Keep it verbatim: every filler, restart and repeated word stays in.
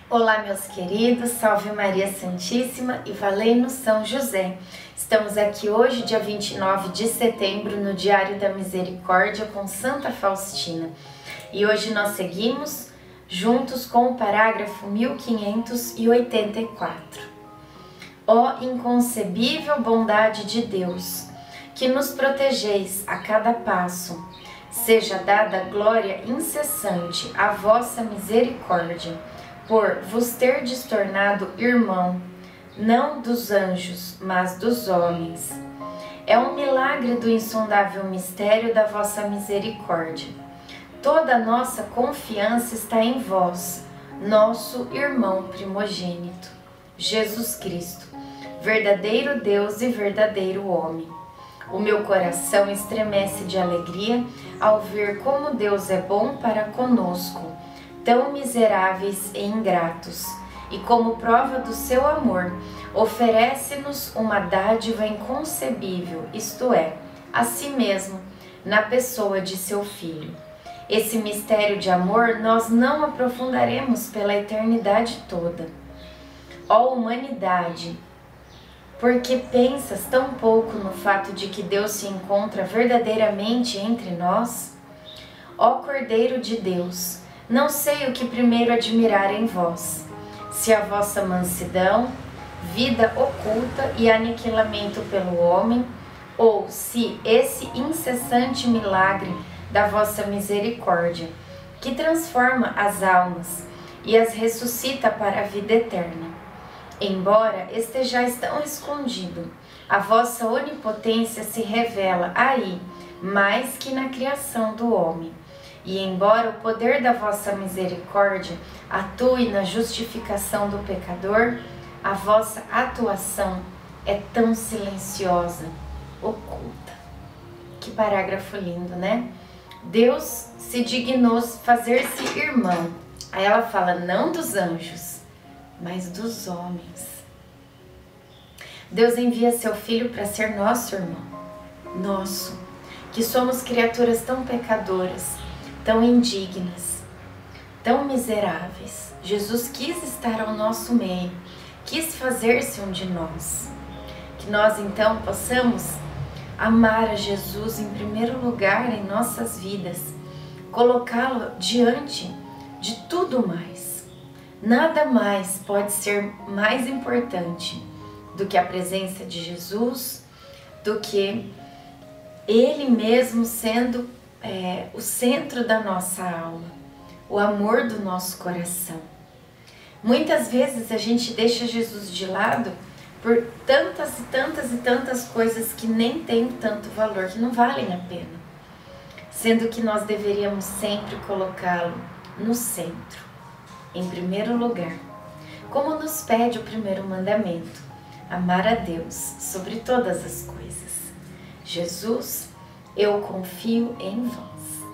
Olá, meus queridos, salve Maria Santíssima e valei-nos São José. Estamos aqui hoje, dia vinte e nove de setembro, no Diário da Misericórdia com Santa Faustina. E hoje nós seguimos juntos com o parágrafo mil quinhentos e oitenta e quatro. Ó inconcebível bondade de Deus, que nos protegeis a cada passo, seja dada glória incessante à vossa misericórdia, por vos terdes tornado irmão, não dos anjos, mas dos homens. É um milagre do insondável mistério da vossa misericórdia. Toda a nossa confiança está em vós, nosso irmão primogênito, Jesus Cristo, verdadeiro Deus e verdadeiro homem. O meu coração estremece de alegria ao ver como Deus é bom para conosco, tão miseráveis e ingratos, e como prova do seu amor, oferece-nos uma dádiva inconcebível, isto é, a si mesmo, na pessoa de seu Filho. Esse mistério de amor nós não aprofundaremos pela eternidade toda. Ó humanidade, por que pensas tão pouco no fato de que Deus se encontra verdadeiramente entre nós? Ó Cordeiro de Deus, não sei o que primeiro admirar em vós, se a vossa mansidão, vida oculta e aniquilamento pelo homem, ou se esse incessante milagre da vossa misericórdia, que transforma as almas e as ressuscita para a vida eterna. Embora estejais tão escondido, a vossa onipotência se revela aí mais que na criação do homem. E embora o poder da vossa misericórdia atue na justificação do pecador, a vossa atuação é tão silenciosa, oculta. Que parágrafo lindo, né? Deus se dignou fazer-se irmão. Aí ela fala, não dos anjos, mas dos homens. Deus envia seu Filho para ser nosso irmão, nosso, que somos criaturas tão pecadoras, tão indignas, tão miseráveis. Jesus quis estar ao nosso meio, quis fazer-se um de nós. Que nós então possamos amar a Jesus em primeiro lugar em nossas vidas, colocá-lo diante de tudo mais. Nada mais pode ser mais importante do que a presença de Jesus, do que Ele mesmo sendo É, o centro da nossa alma, o amor do nosso coração. Muitas vezes a gente deixa Jesus de lado por tantas e tantas e tantas coisas que nem têm tanto valor, que não valem a pena, sendo que nós deveríamos sempre colocá-lo no centro, em primeiro lugar, como nos pede o primeiro mandamento, amar a Deus sobre todas as coisas. Jesus, eu confio em vós.